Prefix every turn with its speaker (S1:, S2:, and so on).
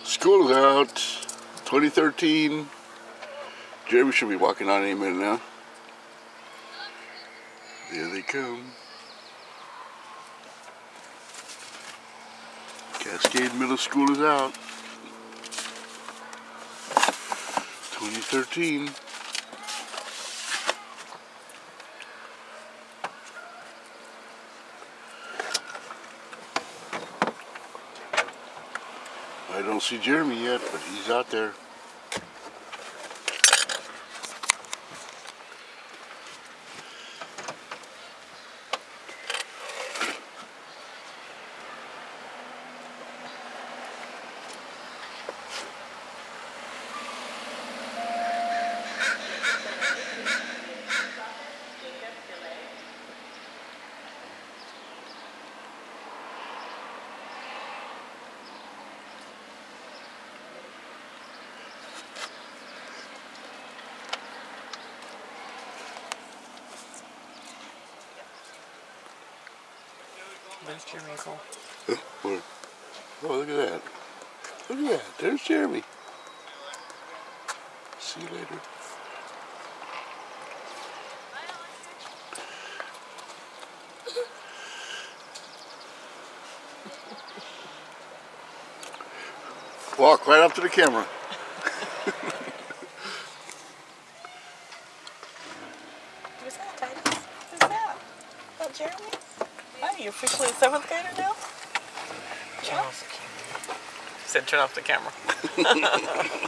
S1: School is out. 2013. Jeremy should be walking on any minute now. There they come. Cascade Middle School is out. 2013. I don't see Jeremy yet, but he's out there.
S2: There's Jeremy Cole.
S1: Where? Oh, look at that. Look at that. There's Jeremy. See you later. Walk right up to the camera.
S2: Who's that, Titus? Who's that? Oh, Jeremy? Oh, you're officially a 7th grader now? Turn off the camera. He said turn off the camera.